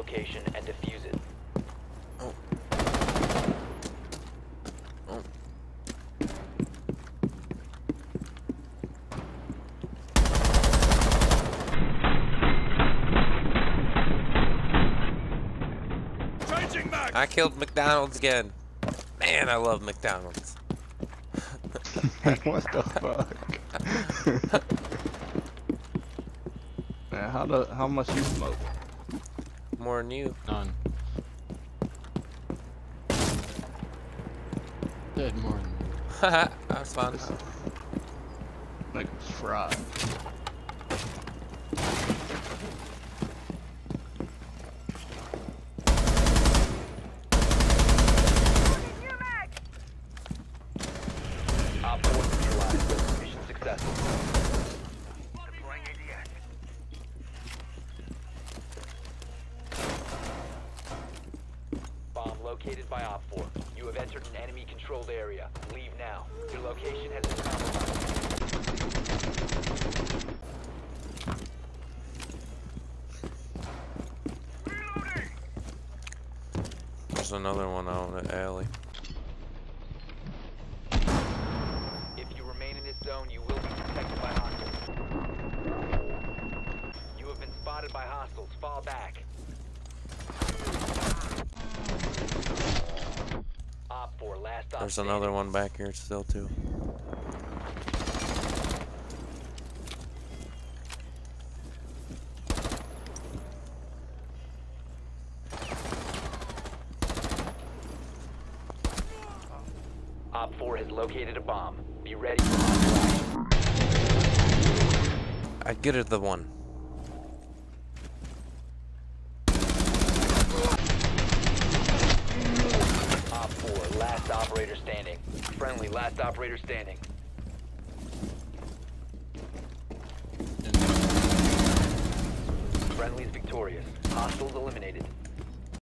location and defuse it. Oh. Oh. Changing mag. I killed McDonald's again. Man, I love McDonald's. What the fuck? Man, how much you smoke? More than you. None. Dead more than you. Haha, that was fun. Niggas fried. Op 4 neutralized. Mission successful. Bomb located by Op 4. You have entered an enemy-controlled area. Leave now. Your location has been compromised. There's another one out in the alley. If you remain in this zone, you will be detected by hostiles. You have been spotted by hostiles. Fall back. Op 4, last op There's another one back here still too. Op 4 has located a bomb. Be ready for hostile action. I get it, the one. Op 4, last operator standing. Friendly, last operator standing. Friendly's victorious. Hostiles eliminated.